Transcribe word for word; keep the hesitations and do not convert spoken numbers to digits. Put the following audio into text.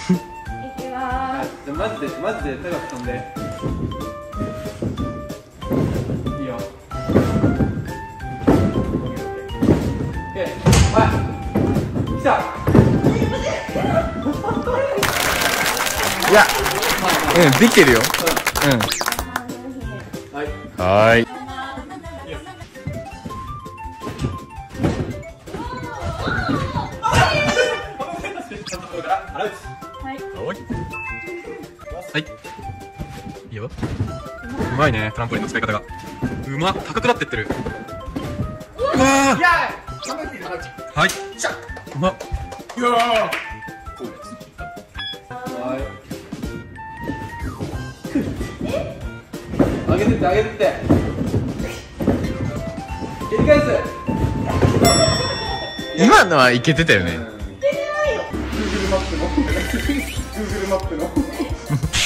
きます。 じゃマジでマジで高く飛んでいいよ。オッケー、はい来た。 いや、うん、できてるよ。うん。 はいはーい。はい。いいよ。うまいね、トランポリンの使い方が。うまっ、高くなってってる。うわー。はい。うまっ。いやー。 はい。上げてって上げてって。切り返す。 今のはいけてたよね。 Google マップの Google マップの